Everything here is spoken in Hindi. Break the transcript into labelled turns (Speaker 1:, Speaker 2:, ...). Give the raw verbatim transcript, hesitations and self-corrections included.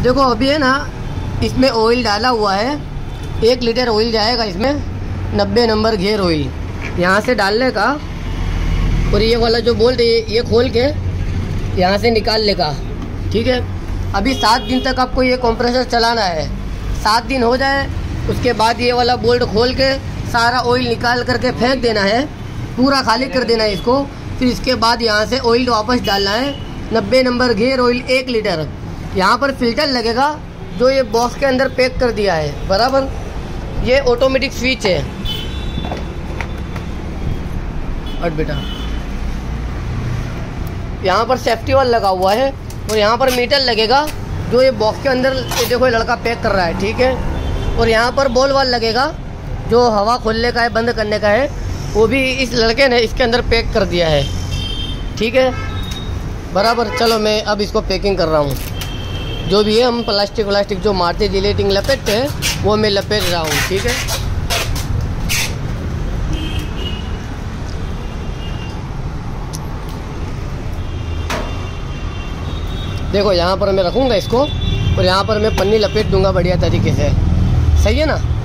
Speaker 1: देखो अभी है ना, इसमें ऑयल डाला हुआ है, एक लीटर ऑयल जाएगा इसमें, नब्बे नंबर घेर ऑयल यहाँ से डालने का, और ये वाला जो बोल्ट है ये खोल के यहाँ से निकाल लेगा। ठीक है, अभी सात दिन तक आपको ये कंप्रेसर चलाना है। सात दिन हो जाए उसके बाद ये वाला बोल्ट खोल के सारा ऑयल निकाल करके फेंक देना है, पूरा खाली कर देना है इसको। फिर इसके बाद यहाँ से ऑयल वापस डालना है, नब्बे नंबर घेर ऑयल एक लीटर। यहाँ पर फिल्टर लगेगा जो ये बॉक्स के अंदर पैक कर दिया है बराबर। ये ऑटोमेटिक स्विच है। और बेटा यहाँ पर सेफ्टी वाल लगा हुआ है, और यहाँ पर मीटर लगेगा जो ये बॉक्स के अंदर, ये देखो ये लड़का पैक कर रहा है। ठीक है, और यहाँ पर बॉल वाल लगेगा जो हवा खोलने का है, बंद करने का है, वो भी इस लड़के ने इसके अंदर पैक कर दिया है। ठीक है बराबर। चलो मैं अब इसको पैकिंग कर रहा हूँ। जो भी है हम प्लास्टिक व्लास्टिक जो मारते जिलेटिंग लपेटते हैं वो मैं लपेट रहा हूँ। ठीक है, देखो यहाँ पर मैं रखूँगा इसको, और यहाँ पर मैं पन्नी लपेट दूँगा बढ़िया तरीके से। सही है ना।